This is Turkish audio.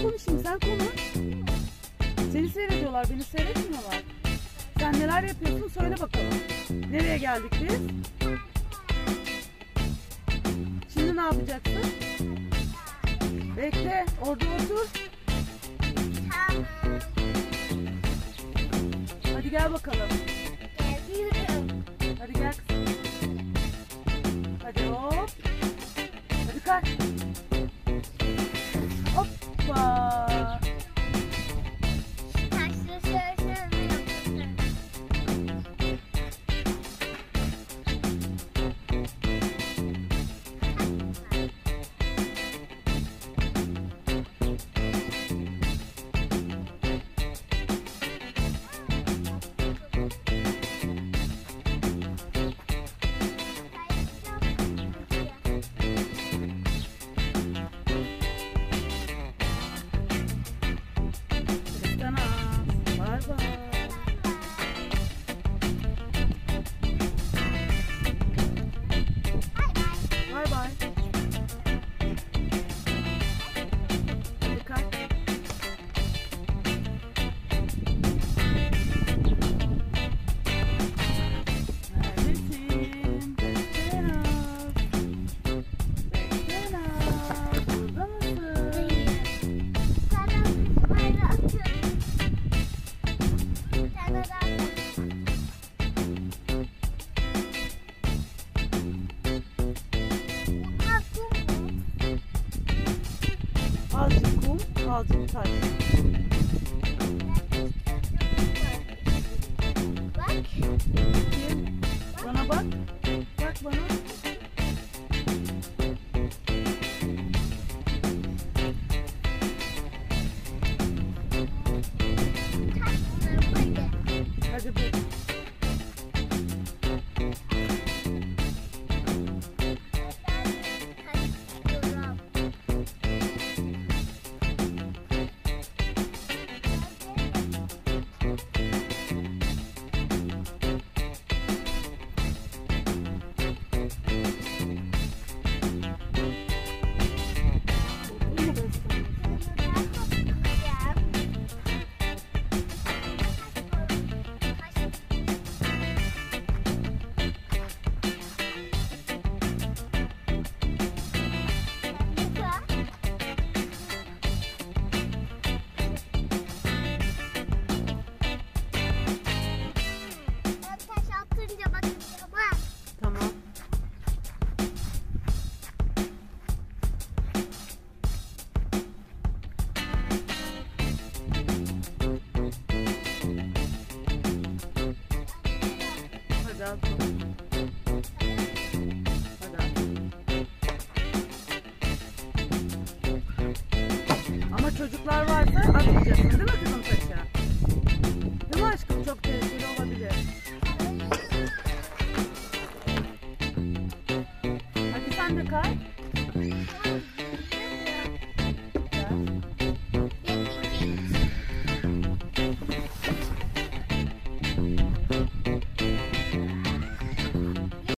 konuşayım, sen konuş. Seni seyrediyorlar, beni seyretmiyorlar. Sen neler yapıyorsun söyle bakalım. Nereye geldik biz? Şimdi ne yapacaksın? Bekle, orada otur. Tamam. Hadi gel bakalım. Geliyorum. Hadi gel kızım. Hadi hop. Hadi kaç. Hoppa. Taşlı söylesene yapıyorsun. Bay bay. Hadi kalk. Neredesin? Beklenaz. Beklenaz. Burada mısın? Sana böyle atıyorum. Sana da Azıcık kum, azıcık taş. bak. Bakayım. Bana bak. Bak bana. Hadi bak. Tamam. Hadi at. Hadi at. Ama çocuklar varsa atmayacaksın değil mi